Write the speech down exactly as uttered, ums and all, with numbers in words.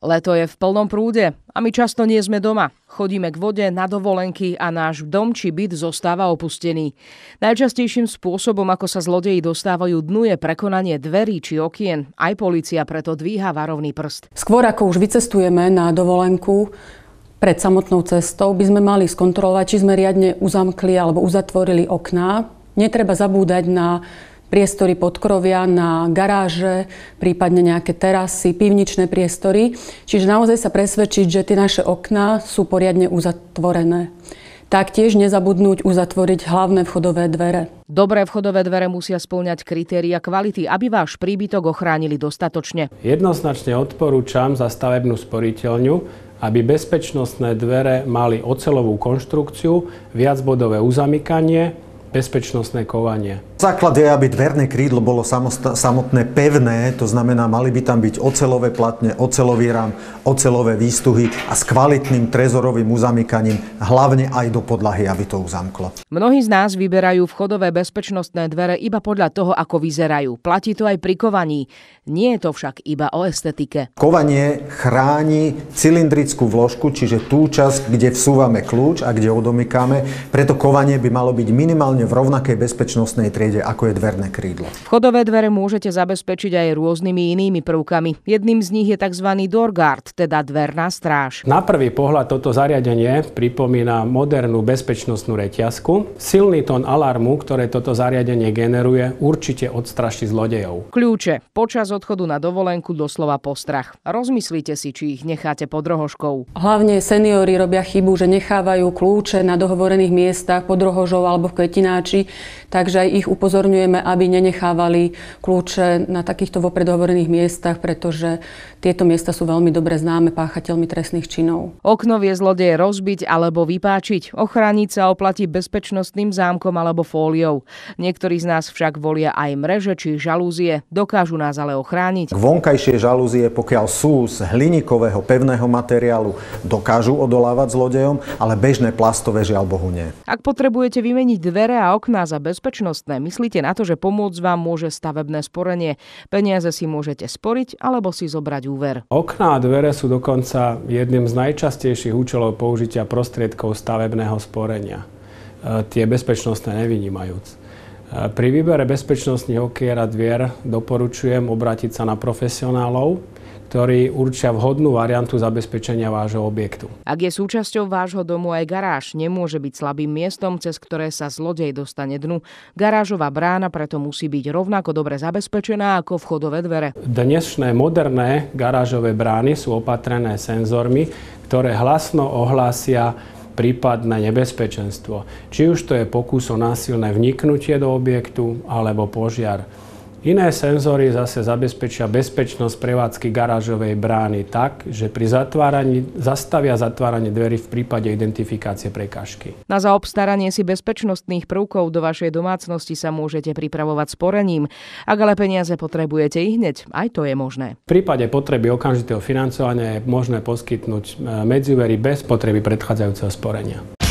Leto je v plnom prúde a my často nie sme doma. Chodíme k vode, na dovolenky a náš dom či byt zostáva opustený. Najčastejším spôsobom, ako sa zlodeji dostávajú dnu, je prekonanie dverí či okien. Aj polícia preto dvíha varovný prst. Skôr ako už vycestujeme na dovolenku, pred samotnou cestou by sme mali skontrolovať, či sme riadne uzamkli alebo uzatvorili okná. Netreba zabúdať na priestory podkrovia, na garáže, prípadne nejaké terasy, pivničné priestory. Čiže naozaj sa presvedčiť, že tie naše okná sú poriadne uzatvorené. Taktiež nezabudnúť uzatvoriť hlavné vchodové dvere. Dobré vchodové dvere musia spĺňať kritéria kvality, aby váš príbytok ochránili dostatočne. Jednoznačne odporúčam za stavebnú sporiteľňu, aby bezpečnostné dvere mali oceľovú konštrukciu, viacbodové uzamykanie, bezpečnostné kovanie. Základ je, aby dverné krídlo bolo samotné pevné, to znamená, mali by tam byť oceľové platne, oceľový rám, oceľové výstuhy a s kvalitným trezorovým uzamykaním, hlavne aj do podlahy, aby to uzamklo. Mnohí z nás vyberajú vchodové bezpečnostné dvere iba podľa toho, ako vyzerajú. Platí to aj pri kovaní. Nie je to však iba o estetike. Kovanie chráni cylindrickú vložku, čiže tú časť, kde vsúvame kľúč a kde odomykáme. Preto kovanie by malo byť minimálne v rovnakej bezpečnostnej triede, ako je dverné krídlo. Vchodové dvere môžete zabezpečiť aj rôznymi inými prvkami. Jedným z nich je tzv. Door guard, teda dverná stráž. Na prvý pohľad toto zariadenie pripomína modernú bezpečnostnú reťazku. Silný tón alarmu, ktoré toto zariadenie generuje, určite odstraší zlodejov. Kľúče. Počas odchodu na dovolenku doslova postrach. Rozmyslite si, či ich necháte pod rohožkou. Hlavne seniori robia chybu, že nechávajú kľúče na dohovorených miestach pod rohožou alebo v kvetináči, takže aj ich upozorňujeme, aby nenechávali kľúče na takýchto vopred dohovorených miestach, pretože tieto miesta sú veľmi dobre známe páchateľmi trestných činov. Okno vie zlodej rozbiť alebo vypáčiť. Ochrániť sa oplatí bezpečnostným zámkom alebo fóliou. Niektorí z nás však volia aj mreže či žalúzie. Dokážu nás ale ochrániť. Vonkajšie žalúzie, pokiaľ sú z hliníkového pevného materiálu, dokážu odolávať zlodejom, ale bežné plastové žiaľ Bohu nie. Ak potrebujete vymeniť dvere a okná za bezpečnostné, myslíte na to, že pomôcť vám môže stavebné sporenie. Peniaze si môžete sporiť alebo si zobrať úver. Okná a dvere sú dokonca jedným z najčastejších účelov použitia prostriedkov stavebného sporenia. E, tie bezpečnostné nevynímajúc. E, pri výbere bezpečnostných okier a dvier doporučujem obrátiť sa na profesionálov, ktorí určia vhodnú variantu zabezpečenia vášho objektu. Ak je súčasťou vášho domu aj garáž, nemôže byť slabým miestom, cez ktoré sa zlodej dostane dnu. Garážová brána preto musí byť rovnako dobre zabezpečená ako vchodové dvere. Dnešné moderné garážové brány sú opatrené senzormi, ktoré hlasno ohlásia prípadné nebezpečenstvo. Či už to je pokus o násilné vniknutie do objektu alebo požiar. Iné senzory zase zabezpečia bezpečnosť prevádzky garážovej brány tak, že pri zatváraní zastavia zatváranie dverí v prípade identifikácie prekážky. Na zaobstaranie si bezpečnostných prvkov do vašej domácnosti sa môžete pripravovať sporením. Ak ale peniaze potrebujete i hneď, aj to je možné. V prípade potreby okamžitého financovania je možné poskytnúť medziúvery bez potreby predchádzajúceho sporenia.